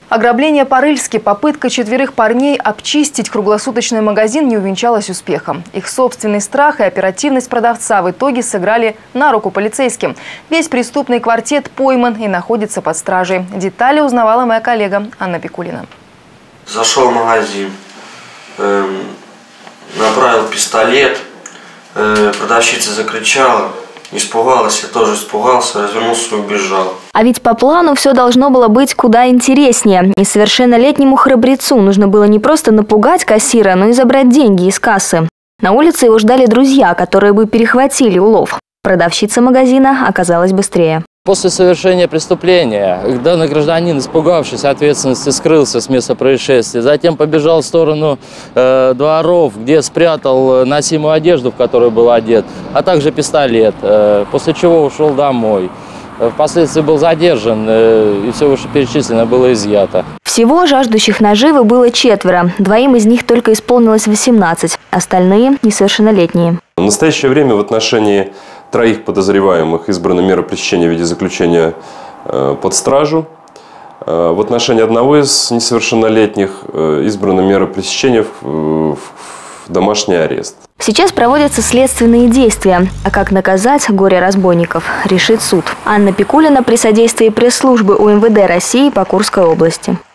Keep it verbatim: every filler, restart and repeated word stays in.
Ограбление по-рыльски, попытка четверых парней обчистить круглосуточный магазин не увенчалась успехом. Их собственный страх и оперативность продавца в итоге сыграли на руку полицейским. Весь преступный квартет пойман и находится под стражей. Детали узнавала моя коллега Анна Пикулина. Зашел в магазин, эм, направил пистолет, э, продавщица закричала. Испугалась, я тоже испугался, развернулся и убежал. А ведь по плану все должно было быть куда интереснее. Несовершеннолетнему храбрецу нужно было не просто напугать кассира, но и забрать деньги из кассы. На улице его ждали друзья, которые бы перехватили улов. Продавщица магазина оказалась быстрее. После совершения преступления данный гражданин, испугавшись ответственности, скрылся с места происшествия. Затем побежал в сторону э, дворов, где спрятал носимую одежду, в которую был одет, а также пистолет, э, после чего ушел домой. Впоследствии был задержан, э, и все вышеперечисленное было изъято. Всего жаждущих наживы было четверо. Двоим из них только исполнилось восемнадцать, остальные несовершеннолетние. В настоящее время в отношении троих подозреваемых избрана мера пресечения в виде заключения э, под стражу. Э, в отношении одного из несовершеннолетних э, избрана мера пресечения в, в, в домашний арест. Сейчас проводятся следственные действия. А как наказать горе-разбойников, решит суд. Анна Пикулина при содействии пресс-службы У Эм Вэ Дэ России по Курской области.